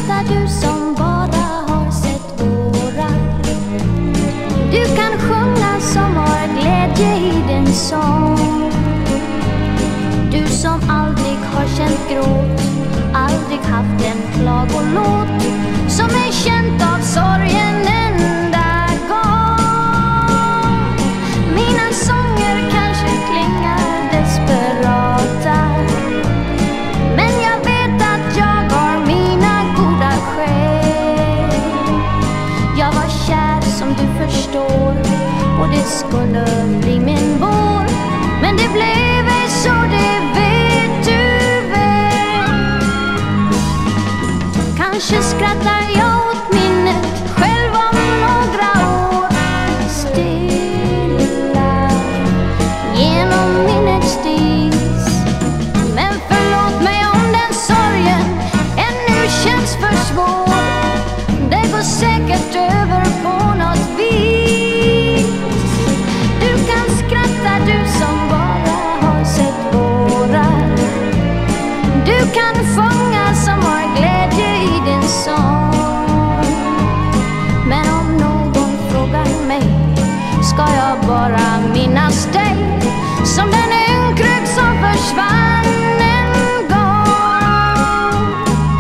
skratta du som bara har sett vårar. Du kan sjunga som har glädje i din sång. Du som aldrig har känt gråt, aldrig haft en klagolåt som är känt av sorgen enda gång. Mina sånger kanske klingar desperata, men jag vet att jag har mina goda skäl. Jag var kär som du förstår, och det skulle bli min vår, men det blev ej så, det vet du väl. Kanske skrattar jag åt minnet själv om några år, stilla genom minnets dis. Men förlåt mig om den sorgen ännu känns för svår. Det går säkert över på något vis. Du kan skratta du som bara har sett vårar. Du kan sjunga som har glädje i din sång. Men om någon frågar mig, ska jag bara minnas dig som den ynkrök som försvann en gång.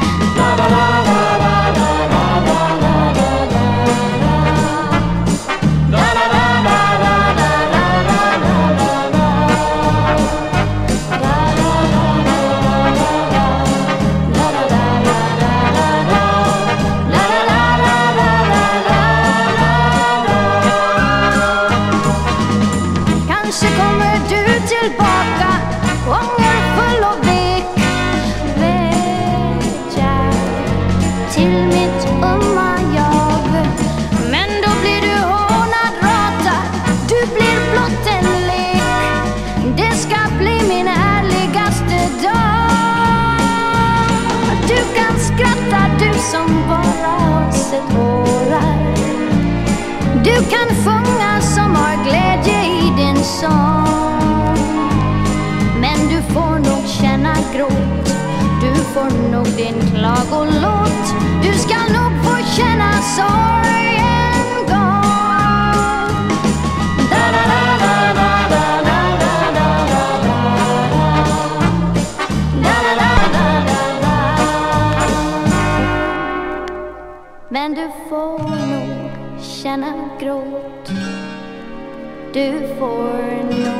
Kanske kommer du tillbaka, ångerfull och vek, vet jag, till mitt ömma jag. Men då blir du hånad, ratad, du blir blott en lek. Det ska bli min ärligaste dag. Du kan skratta du som bara har sett vårar. Du kan sjunga som har glädje i din sång. Men du får nog känna gråt, du får nog din klagolåt. Du ska nog få känna sorg en gång. Men du får nog känna gråt, du får nog